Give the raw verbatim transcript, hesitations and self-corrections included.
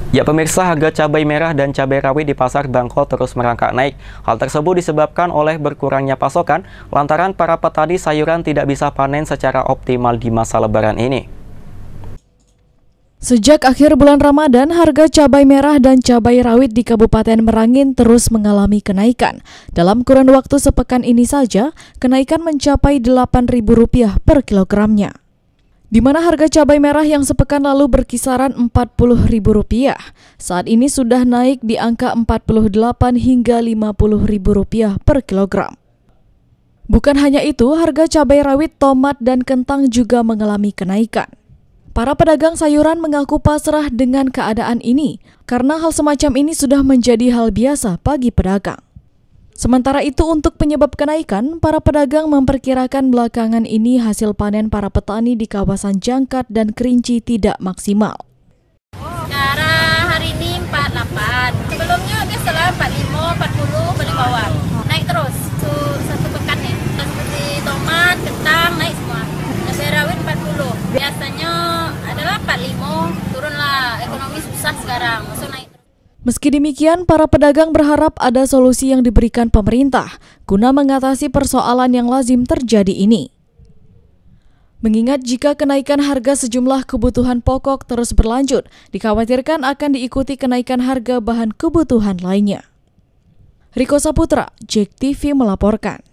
Ya pemirsa, harga cabai merah dan cabai rawit di pasar Bangkol terus merangkak naik. Hal tersebut disebabkan oleh berkurangnya pasokan lantaran para petani sayuran tidak bisa panen secara optimal di masa lebaran ini. Sejak akhir bulan Ramadan, harga cabai merah dan cabai rawit di Kabupaten Merangin terus mengalami kenaikan. Dalam kurun waktu sepekan ini saja, kenaikan mencapai delapan ribu rupiah per kilogramnya. Di mana harga cabai merah yang sepekan lalu berkisaran empat puluh ribu rupiah, saat ini sudah naik di angka empat puluh delapan hingga lima puluh ribu rupiah per kilogram. Bukan hanya itu, harga cabai rawit, tomat, dan kentang juga mengalami kenaikan. Para pedagang sayuran mengaku pasrah dengan keadaan ini, karena hal semacam ini sudah menjadi hal biasa bagi pedagang. Sementara itu, untuk penyebab kenaikan, para pedagang memperkirakan belakangan ini hasil panen para petani di kawasan Jangkat dan Kerinci tidak maksimal. Sekarang hari ini empat puluh delapan, sebelumnya biasalah empat puluh lima, empat puluh beli bawah. Naik terus, satu, satu pekan nih. Seperti tomat, kentang, naik semua. Cabai rawit empat puluh, biasanya adalah empat puluh lima, turunlah, ekonomi susah sekarang, masuk naik. Meski demikian, para pedagang berharap ada solusi yang diberikan pemerintah guna mengatasi persoalan yang lazim terjadi ini. Mengingat jika kenaikan harga sejumlah kebutuhan pokok terus berlanjut, dikhawatirkan akan diikuti kenaikan harga bahan kebutuhan lainnya. Riko Saputra, J E K T V melaporkan.